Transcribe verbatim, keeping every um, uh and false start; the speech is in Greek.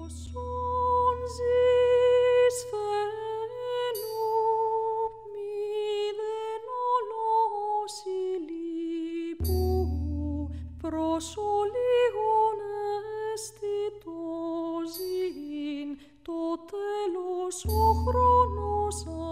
Όσον ζεις φαίνου, μηδέν όλος ηλίπου, προς ολίγον έστι το ζήν, το τέλος ο χρόνος